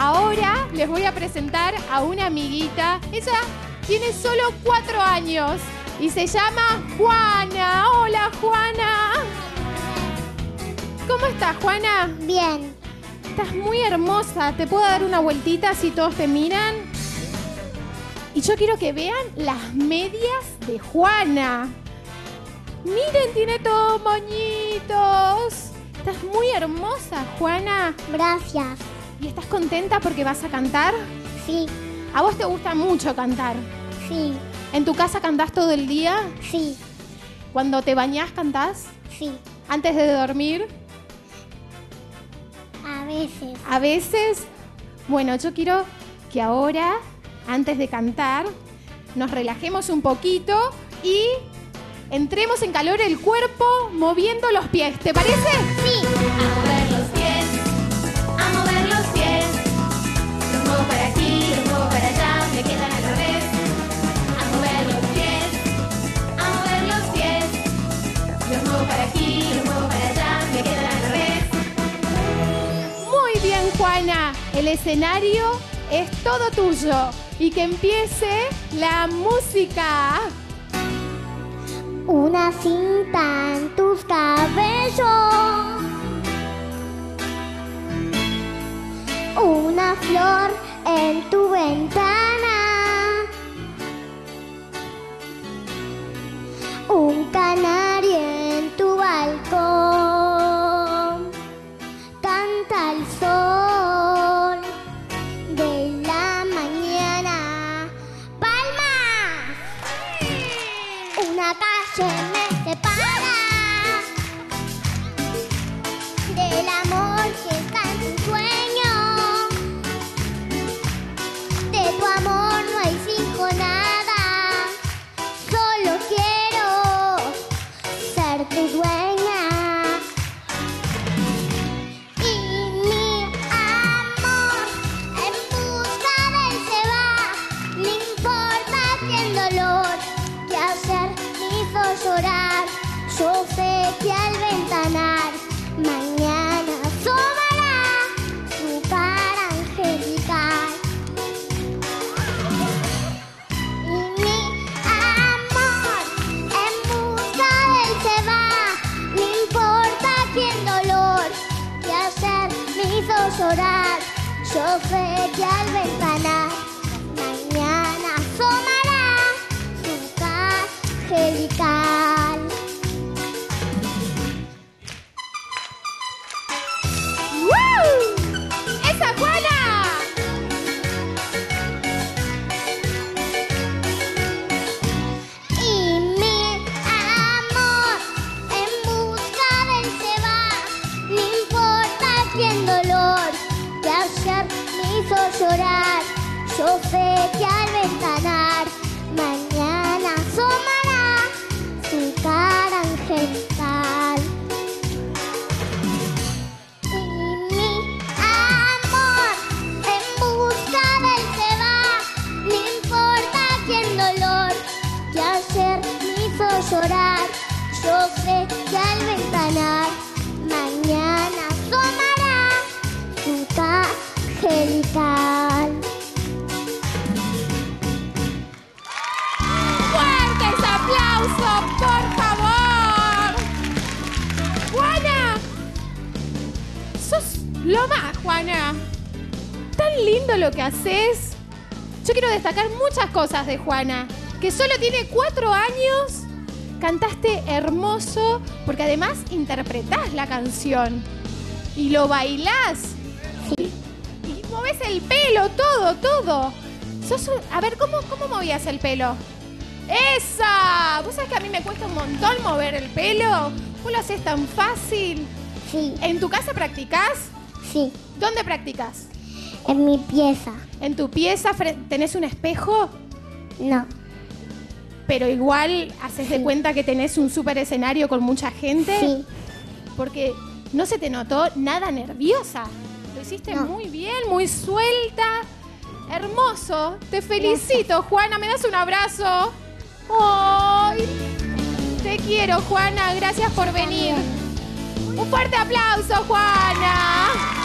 Ahora les voy a presentar a una amiguita. Ella tiene solo 4 años y se llama Juana. Hola, Juana. ¿Cómo estás, Juana? Bien. Estás muy hermosa. ¿Te puedo dar una vueltita si todos te miran? Y yo quiero que vean las medias de Juana. Miren, tiene todos moñitos. Estás muy hermosa, Juana. Gracias. ¿Y estás contenta porque vas a cantar? Sí. ¿A vos te gusta mucho cantar? Sí. ¿En tu casa cantás todo el día? Sí. ¿Cuando te bañás cantás? Sí. ¿Antes de dormir? A veces. ¿A veces? Bueno, yo quiero que ahora, antes de cantar, nos relajemos un poquito y entremos en calor el cuerpo moviendo los pies. ¿Te parece? Sí. A mover los pies, a mover los pies. Los muevo para aquí, los muevo para allá, me quedan al revés. A mover los pies, a mover los pies. Los muevo para aquí, los muevo para allá, me quedan al revés. Muy bien, Juana. El escenario es todo tuyo. Y que empiece la música. Una cinta en tus cabellos. Una flor en tu ventana. Un canario en tu balcón. Canta el sol de la mañana. ¡Palmas! Una calle me separa del amor que está en tu sueño. De tu amor no exijo nada, solo quiero ser tu dueña. Y mi amor en busca de él se va, no importa que el dolor que ayer me hizo llorar. Yo sé que al ventanar mañana asomará su cara angelical. Y mi amor en busca de él se va, no importa que el dolor que ayer me hizo llorar. Yo sé que al ventanar mañana asomará su cara angelical. ¡Woo! ¡Esa Juana! Y mi amor en busca de él se va, no importa que el dolor que ayer me hizo llorar. Yo sé que al ventanar mañana asomará su cara angelical. Y mi amor en busca de él se va, no importa que el dolor que ayer me hizo llorar. Yo sé que al ventanar mañana asomará su cara angelical. ¡Fuertes aplausos, por favor! ¡Juana! ¡Sos lo más, Juana! Tan lindo lo que haces. Yo quiero destacar muchas cosas de Juana. Que solo tiene 4 años. Cantaste hermoso, porque además interpretás la canción. Y lo bailás. Sí. Y moves el pelo, todo. A ver, ¿cómo movías el pelo? ¡Esa! ¿Vos sabés que a mí me cuesta un montón mover el pelo? ¿Vos lo haces tan fácil? Sí. ¿En tu casa practicás? Sí. ¿Dónde practicás? En mi pieza. ¿En tu pieza tenés un espejo? No. Pero igual haces de Sí. cuenta que tenés un súper escenario con mucha gente. Sí. Porque no se te notó nada nerviosa. Lo hiciste No. muy bien, muy suelta. Hermoso. Te felicito, Juana. ¿Me das un abrazo? ¡Ay! Te quiero, Juana. Gracias por venir. Un fuerte aplauso, Juana.